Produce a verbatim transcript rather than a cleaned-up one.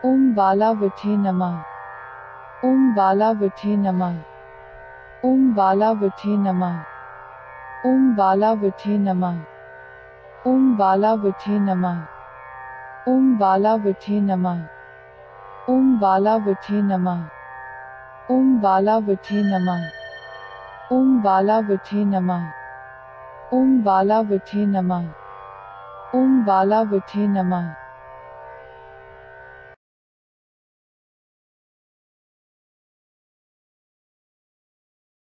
ओम बाला विठे नमः। ओम बाला विठे नमः। ओम बाला विठे नमः। ओम बाला विठे नमः। ओम बाला विठे नमः। ओम बाला विठे नमः। ओम बाला विठे नमः। ओम बाला विठे नमः। ओम बाला विठे नमः। ओम बाला विठे नमः। ओम बाला विठे नमः।